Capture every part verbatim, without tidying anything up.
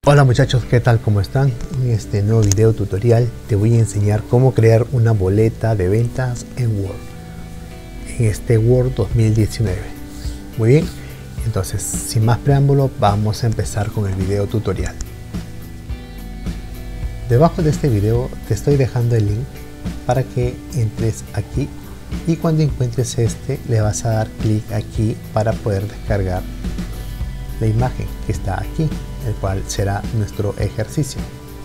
Hola muchachos, ¿qué tal? ¿Cómo están? En este nuevo video tutorial te voy a enseñar cómo crear una boleta de ventas en Word, en este Word dos mil diecinueve. Muy bien, entonces sin más preámbulo vamos a empezar con el video tutorial. Debajo de este video te estoy dejando el link para que entres aquí y cuando encuentres este le vas a dar clic aquí para poder descargar la imagen que está aquí, el cual será nuestro ejercicio.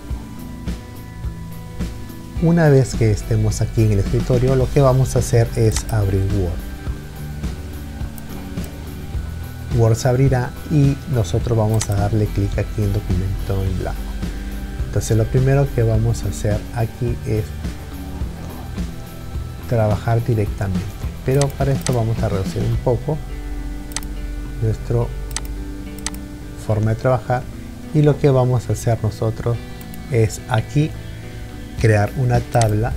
Una vez que estemos aquí en el escritorio, lo que vamos a hacer es abrir Word. Word se abrirá y nosotros vamos a darle clic aquí en documento en blanco. Entonces lo primero que vamos a hacer aquí es trabajar directamente, pero para esto vamos a reducir un poco nuestro forma de trabajar y lo que vamos a hacer nosotros es aquí crear una tabla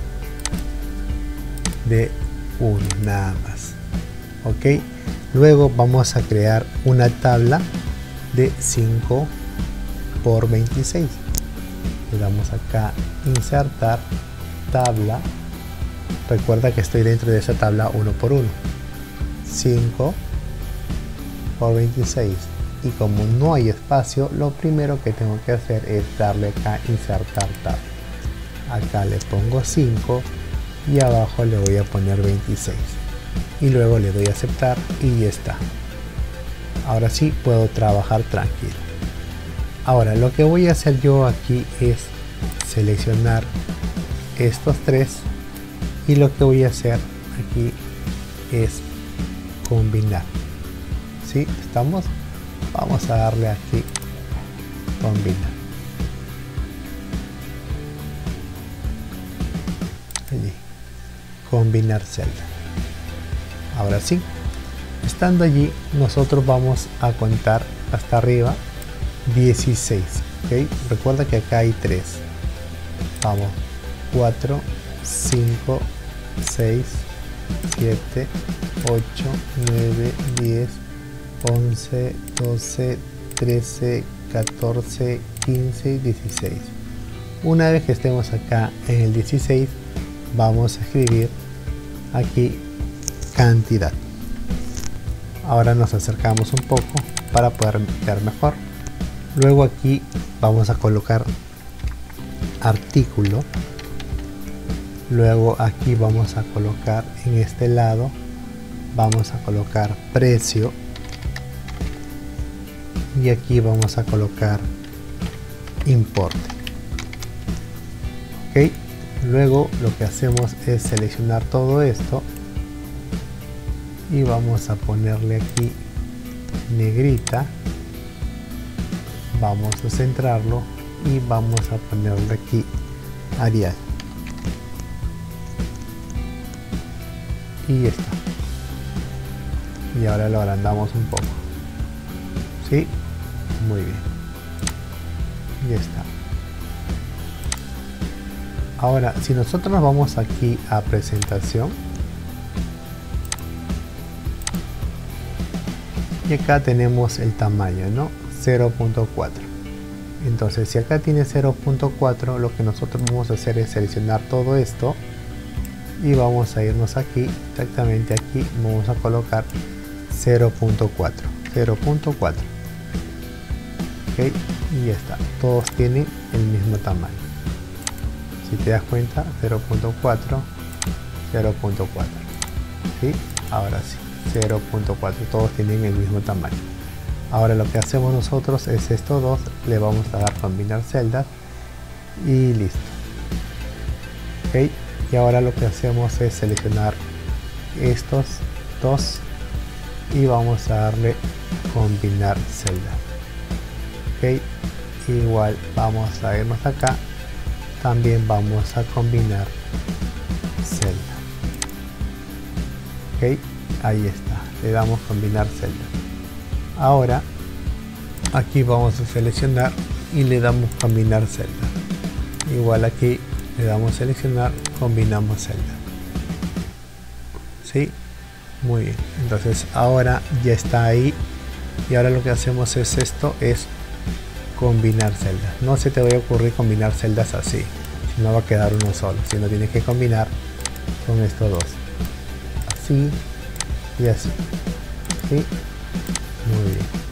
de uno nada más. Ok, luego vamos a crear una tabla de cinco por veintiséis. Le damos acá insertar tabla. Recuerda que estoy dentro de esa tabla uno por uno, cinco por veintiséis. Y como no hay espacio, lo primero que tengo que hacer es darle acá insertar tabla. Acá le pongo cinco y abajo le voy a poner veintiséis y luego le doy a aceptar y ya está. Ahora sí puedo trabajar tranquilo. Ahora lo que voy a hacer yo aquí es seleccionar estos tres y lo que voy a hacer aquí es combinar. ¿Sí? ¿Estamos? Vamos a darle aquí combinar. Allí. Combinar celda. Ahora sí, estando allí, nosotros vamos a contar hasta arriba dieciséis. ¿Okay? Recuerda que acá hay tres. Vamos, cuatro, cinco, seis, siete, ocho, nueve, diez, once, doce, trece, catorce, quince y dieciséis. Una vez que estemos acá en el dieciséis, vamos a escribir aquí cantidad. Ahora nos acercamos un poco para poder ver mejor. Luego aquí vamos a colocar artículo. Luego aquí vamos a colocar en este lado, vamos a colocar precio. Y aquí vamos a colocar importe. Ok, luego lo que hacemos es seleccionar todo esto y vamos a ponerle aquí negrita, vamos a centrarlo y vamos a ponerle aquí Arial y ya está. Y ahora lo agrandamos un poco. ¿Sí? Muy bien, ya está. Ahora si nosotros nos vamos aquí a presentación y acá tenemos el tamaño, ¿no? cero punto cuatro. Entonces si acá tiene cero punto cuatro, lo que nosotros vamos a hacer es seleccionar todo esto y vamos a irnos aquí, exactamente aquí vamos a colocar cero punto cuatro, cero punto cuatro. Ok, y ya está, todos tienen el mismo tamaño. Si te das cuenta, cero punto cuatro, cero punto cuatro. ¿Sí? Ahora sí, cero punto cuatro, todos tienen el mismo tamaño. Ahora lo que hacemos nosotros es estos dos, le vamos a dar combinar celdas y listo. Ok, y ahora lo que hacemos es seleccionar estos dos y vamos a darle combinar celdas. Ok, igual vamos a irnos acá, también vamos a combinar celda. Ok, ahí está, le damos combinar celda. Ahora aquí vamos a seleccionar y le damos combinar celda. Igual aquí le damos seleccionar, combinamos celda. ¿Sí? Muy bien, entonces ahora ya está ahí y ahora lo que hacemos es esto, es combinar celdas. No se te vaya a ocurrir combinar celdas así, si no va a quedar uno solo, sino tienes que combinar con estos dos, así y así. ¿Sí? Muy bien.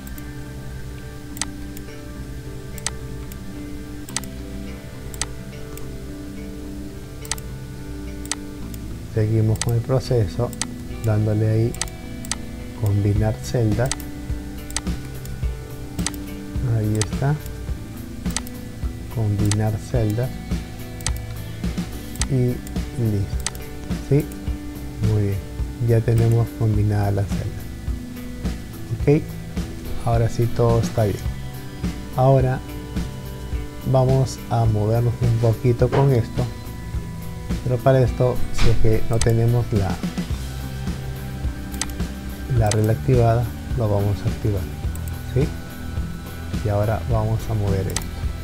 Seguimos con el proceso, dándole ahí combinar celdas. Ahí está, combinar celdas y listo. ¿Sí? Muy bien, ya tenemos combinada la celda. Ok, ahora sí todo está bien. Ahora vamos a movernos un poquito con esto, pero para esto, si es que no tenemos la la regla activada, lo vamos a activar. ¿Sí? Y ahora vamos a mover esto.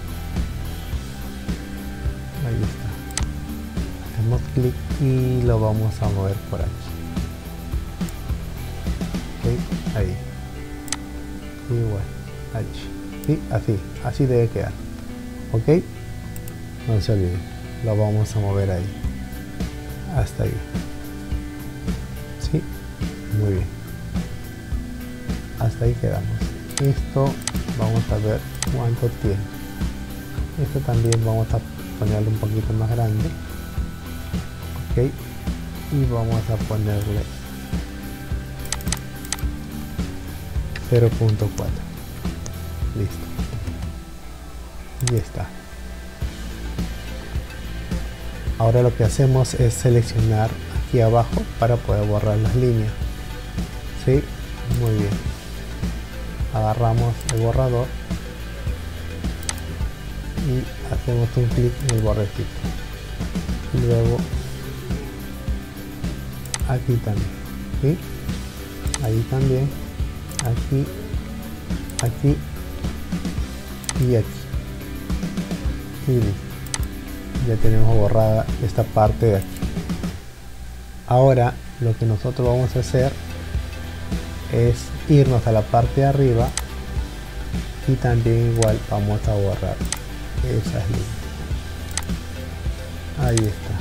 Ahí está, hacemos clic y lo vamos a mover por aquí. Ok, ahí igual, allí. ¿Sí? Así, así debe quedar. Ok, no se olviden, lo vamos a mover ahí hasta ahí. ¿Sí? Muy bien, hasta ahí quedamos. Esto vamos a ver cuánto tiene. Esto también vamos a ponerlo un poquito más grande. Ok, y vamos a ponerle cero punto cuatro. Listo, y está. Ahora lo que hacemos es seleccionar aquí abajo para poder borrar las líneas. ¿Sí? Muy bien, agarramos el borrador y hacemos un clic en el borrecito, y luego aquí también. ¿Sí? Ahí también, aquí, aquí y aquí, y listo. Ya tenemos borrada esta parte de aquí. Ahora lo que nosotros vamos a hacer es irnos a la parte de arriba y también igual vamos a borrar esas líneas. Ahí está,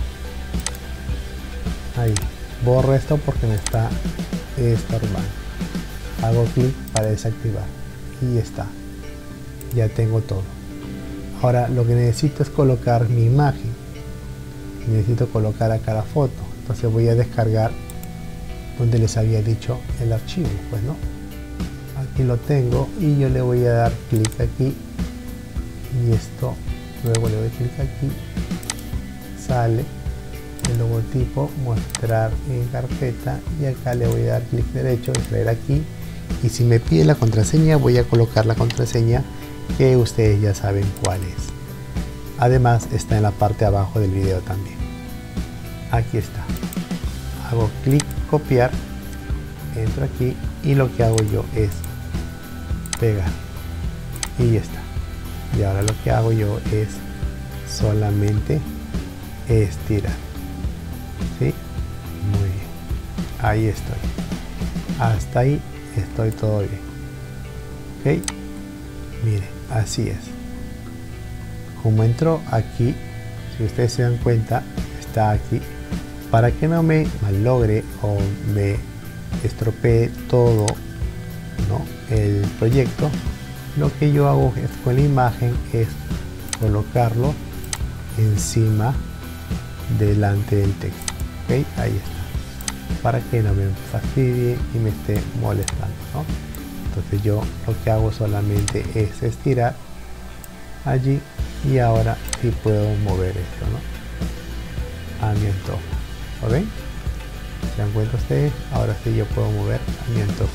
ahí borro esto porque me está estorbando. Hago clic para desactivar y está, ya tengo todo. Ahora lo que necesito es colocar mi imagen, necesito colocar acá la foto, entonces voy a descargar donde les había dicho el archivo, pues no, aquí lo tengo y yo le voy a dar clic aquí y esto, luego le doy clic aquí, sale el logotipo, mostrar en carpeta, y acá le voy a dar clic derecho, extraer aquí, y si me pide la contraseña voy a colocar la contraseña que ustedes ya saben cuál es. Además está en la parte de abajo del video también. Aquí está, hago clic copiar, entro aquí y lo que hago yo es pegar y ya está. Y ahora lo que hago yo es solamente estirar. ¿Sí? Muy bien, ahí estoy, hasta ahí estoy todo bien. Ok, miren, así es como entró aquí. Si ustedes se dan cuenta, está aquí. Para que no me malogre o me estropee todo, ¿no?, el proyecto, lo que yo hago es, con la imagen, es colocarlo encima delante del texto. ¿Ok? Ahí está, para que no me fastidie y me esté molestando, ¿no? Entonces yo lo que hago solamente es estirar allí, y ahora sí puedo mover esto, ¿no?, a mi antojo. ¿Lo ven? ¿Se dan cuenta ustedes? Ahora sí yo puedo mover a mi antojo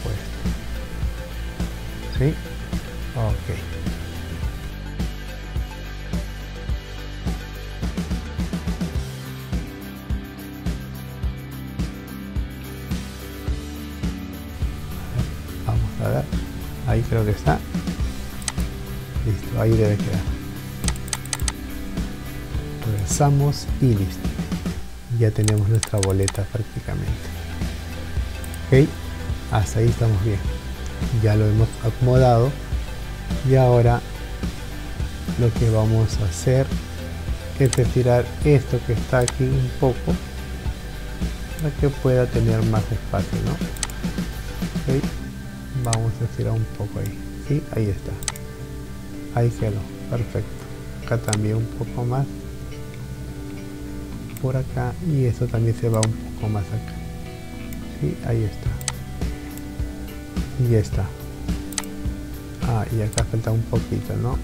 esto. ¿Sí? Ok. Vamos a ver. Ahí creo que está. Listo, ahí debe quedar. Regresamos y listo. Ya tenemos nuestra boleta prácticamente. Ok, hasta ahí estamos bien. Ya lo hemos acomodado y ahora lo que vamos a hacer es retirar esto que está aquí un poco para que pueda tener más espacio, ¿no? ¿Okay? Vamos a estirar un poco ahí. Sí, ahí está. Ahí quedó. Perfecto. Acá también un poco más. Por acá. Y esto también se va un poco más acá. Sí, ahí está. Y ya está. Ah, y acá falta un poquito, ¿no?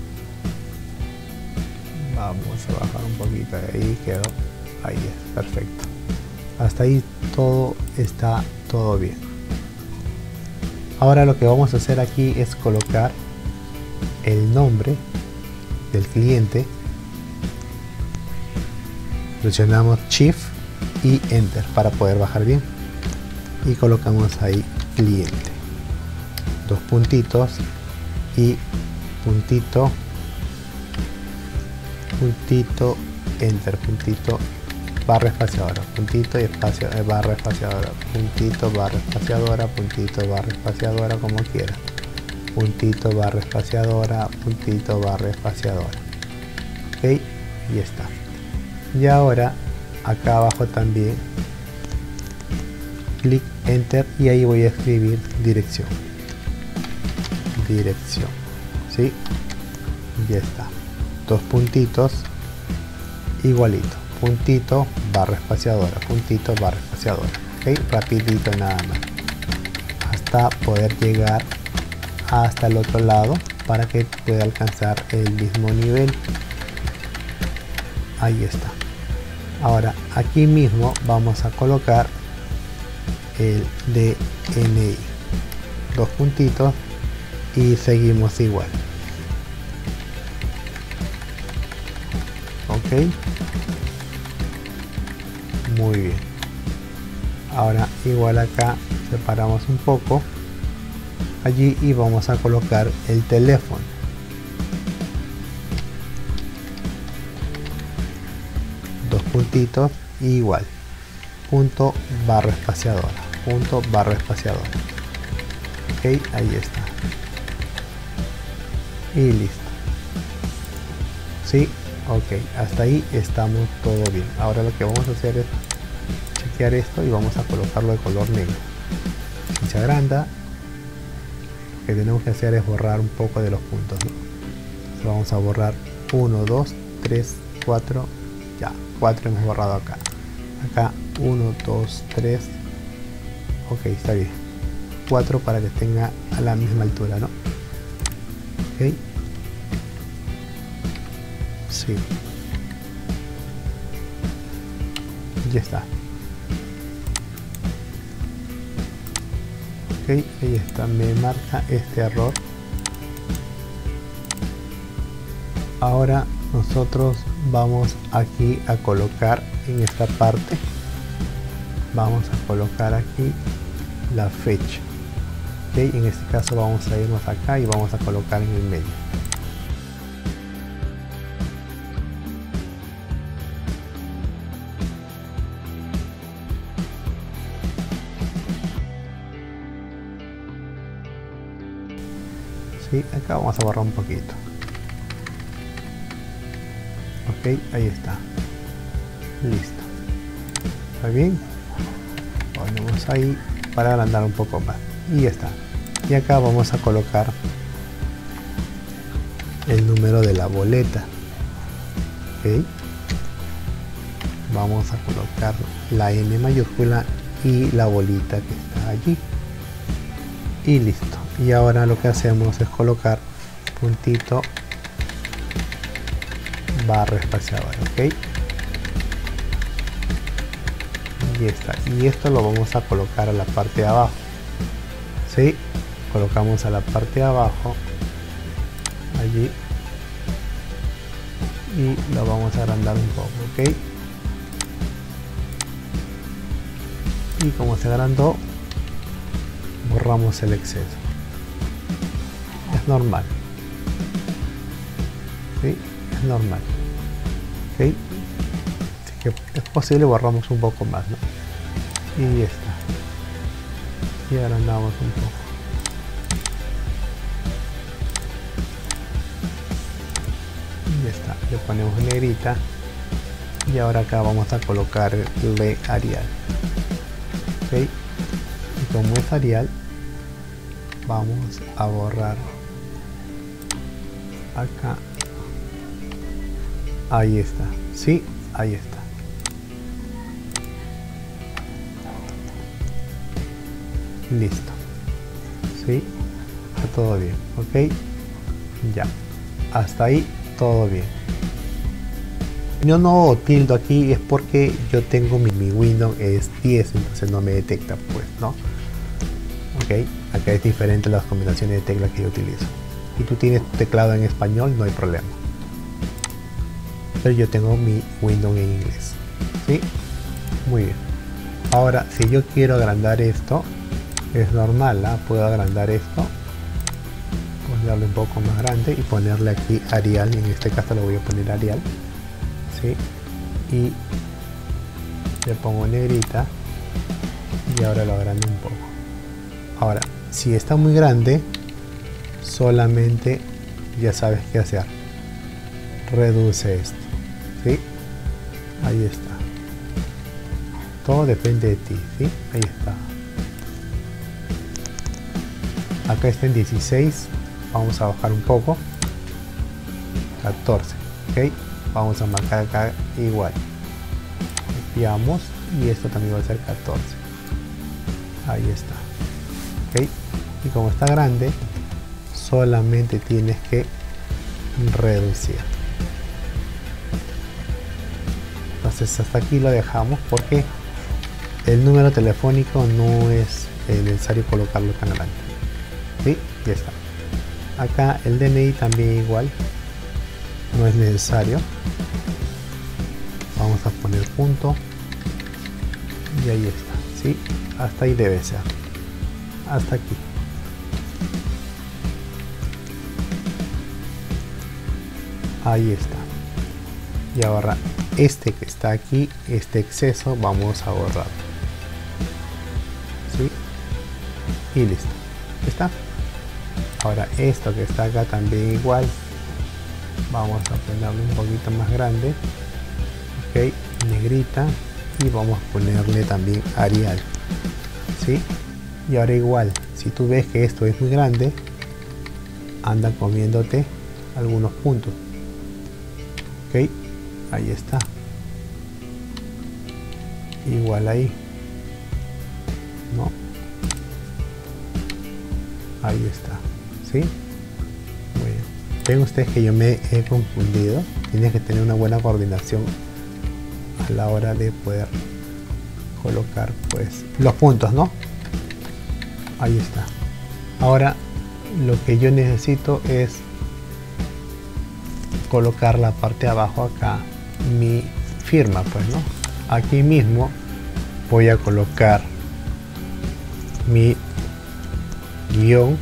Vamos a bajar un poquito. Ahí quedó. Ahí es. Perfecto. Hasta ahí todo está todo bien. Ahora lo que vamos a hacer aquí es colocar el nombre del cliente. Presionamos Shift y Enter para poder bajar bien. Y colocamos ahí cliente. Dos puntitos y puntito, puntito, Enter, puntito, barra espaciadora, puntito y espacio, eh, barra espaciadora, puntito, barra espaciadora, puntito, barra espaciadora, como quiera, puntito, barra espaciadora, puntito, barra espaciadora. Ok, y está. Y ahora acá abajo también clic Enter y ahí voy a escribir dirección, dirección, ¿sí? Ya está. Dos puntitos, igualito. Puntito, barra espaciadora, puntito, barra espaciadora. Ok, rapidito nada más. Hasta poder llegar hasta el otro lado para que pueda alcanzar el mismo nivel. Ahí está. Ahora aquí mismo vamos a colocar el D N I. Dos puntitos y seguimos igual. Ok. Muy bien. Ahora igual acá separamos un poco allí y vamos a colocar el teléfono. Dos puntitos igual. Punto barra espaciadora. Punto barra espaciadora. Ok, ahí está. Y listo. Sí, ok, hasta ahí estamos todo bien. Ahora lo que vamos a hacer es chequear esto y vamos a colocarlo de color negro. Si se agranda, lo que tenemos que hacer es borrar un poco de los puntos, ¿no? Entonces vamos a borrar uno, dos, tres, cuatro, ya, cuatro hemos borrado acá. Acá uno, dos, tres, ok, está bien. cuatro para que tenga a la misma altura, ¿no? Ok. Sí. Ya está. Ok, ahí está, me marca este error. Ahora nosotros vamos aquí a colocar en esta parte, vamos a colocar aquí la fecha. Ok, en este caso vamos a irnos acá y vamos a colocar en el medio. Sí, acá vamos a borrar un poquito. Ok, ahí está. Listo. ¿Está bien? Ponemos ahí para agrandar un poco más. Y ya está. Y acá vamos a colocar el número de la boleta. Ok. Vamos a colocar la N mayúscula y la bolita que está allí. Y listo. Y ahora lo que hacemos es colocar puntito barra espaciadora. Ok. Y está. Y esto lo vamos a colocar a la parte de abajo. ¿Sí? Colocamos a la parte de abajo. Allí. Y lo vamos a agrandar un poco. Ok. Y como se agrandó, borramos el exceso. Es normal. ¿Sí? Es normal. ¿Ok? Así que es posible, borramos un poco más, ¿no? Y ya está. Y agrandamos un poco. Ya está, le ponemos negrita y ahora acá vamos a colocarle Arial. Ok, y como es Arial, vamos a borrar acá. Ahí está, sí, ahí está. Listo, sí, está todo bien. Ok, ya, hasta ahí todo bien. Yo no tildo aquí es porque yo tengo mi, mi Windows es diez, entonces no me detecta, pues, ¿no? Ok, acá es diferente las combinaciones de teclas que yo utilizo. Si tú tienes tu teclado en español, no hay problema. Pero yo tengo mi Windows en inglés. ¿Sí? Muy bien. Ahora, si yo quiero agrandar esto, es normal, ¿eh? Puedo agrandar esto, ponerle un poco más grande y ponerle aquí Arial. En este caso le voy a poner Arial. ¿Sí? Y le pongo negrita y ahora lo agrando un poco. Ahora, si está muy grande, solamente ya sabes qué hacer. Reduce esto. ¿Sí? Ahí está. Todo depende de ti. ¿Sí? Ahí está. Acá está en dieciséis. Vamos a bajar un poco. catorce. ¿Ok? Vamos a marcar acá igual. Copiamos y esto también va a ser catorce. Ahí está. ¿Ok? Y como está grande, solamente tienes que reducir. Entonces hasta aquí lo dejamos porque el número telefónico no es necesario colocarlo tan grande. ¿Sí? Ya está. Acá el D N I también igual, no es necesario. Vamos a poner punto y ahí está. ¿Sí? Hasta ahí debe ser. Hasta aquí. Ahí está. Y ahora este que está aquí, este exceso, vamos a borrar. ¿Sí? Y listo. ¿Está? Ahora esto que está acá también igual. Vamos a ponerlo un poquito más grande. Ok, negrita. Y vamos a ponerle también Arial. ¿Sí? Y ahora igual, si tú ves que esto es muy grande, anda comiéndote algunos puntos. Ok, ahí está. Igual ahí. ¿No? Ahí está. ¿Sí? Muy bien. Ven ustedes que yo me he confundido. Tienes que tener una buena coordinación a la hora de poder colocar pues los puntos, ¿no? Ahí está. Ahora lo que yo necesito es colocar la parte de abajo acá mi firma, pues, ¿no? Aquí mismo voy a colocar mi guión,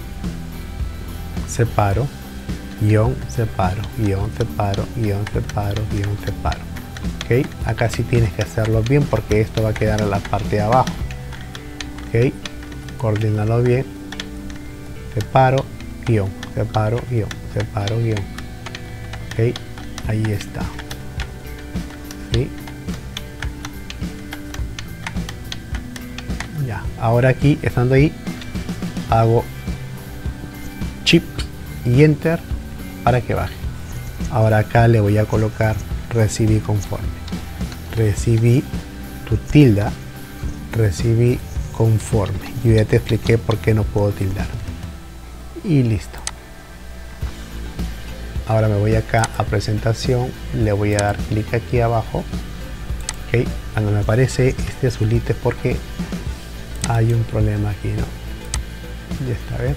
separo, guión, separo, guión, separo, guión, separo, guión, separo. Ok, acá sí tienes que hacerlo bien porque esto va a quedar en la parte de abajo. Ok, coordínalo bien. Separo, guión, separo, guión, separo, guión. Ok, ahí está. ¿Sí? Ya, ahora aquí, estando ahí, hago Shift y Enter para que baje. Ahora acá le voy a colocar recibí conforme. Recibí tu tilda, recibí conforme. Yo ya te expliqué por qué no puedo tildar. Y listo. Ahora me voy acá a presentación, le voy a dar clic aquí abajo. Ok, cuando me aparece este azulito es porque hay un problema aquí, ¿no? Ya está, ¿ves?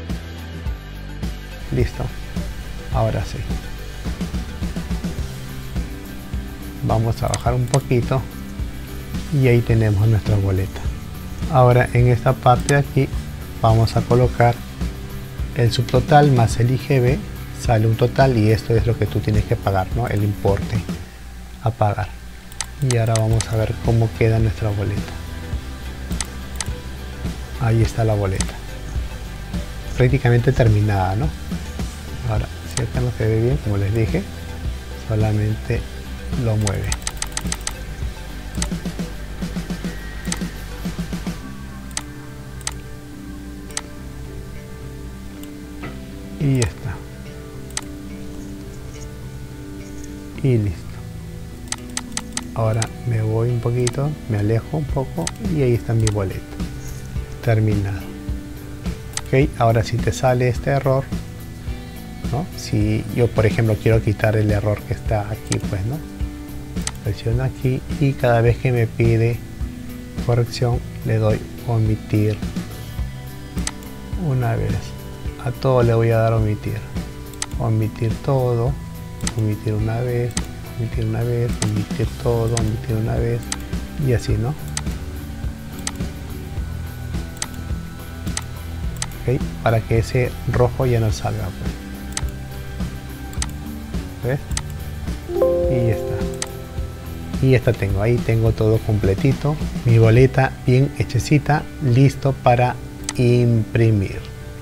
Listo. Ahora sí. Vamos a bajar un poquito y ahí tenemos nuestra boleta. Ahora en esta parte de aquí vamos a colocar el subtotal más el I G B, sale un total y esto es lo que tú tienes que pagar, ¿no? El importe a pagar. Y ahora vamos a ver cómo queda nuestra boleta. Ahí está la boleta, prácticamente terminada, ¿no? Ahora si acá no se ve bien, como les dije, solamente lo mueve. Y ya está. Y listo. Ahora me voy un poquito, me alejo un poco y ahí está mi boleto terminado. Ok, ahora si te sale este error, ¿no? Si yo por ejemplo quiero quitar el error que está aquí, pues no, presiono aquí y cada vez que me pide corrección le doy omitir una vez. A todo le voy a dar omitir, omitir todo, omitir una vez, omitir una vez, omitir todo, omitir una vez y así, ¿no? Ok, para que ese rojo ya no salga, pues. ¿Ves? Y ya está. Y esta tengo, ahí tengo todo completito, mi boleta bien hechecita, listo para imprimir.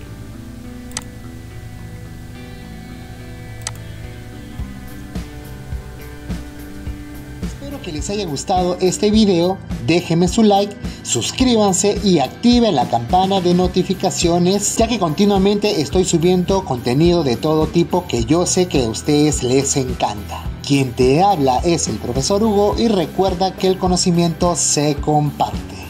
Que les haya gustado este video, déjenme su like, suscríbanse y activen la campana de notificaciones, ya que continuamente estoy subiendo contenido de todo tipo que yo sé que a ustedes les encanta. Quien te habla es el profesor Hugo y recuerda que el conocimiento se comparte.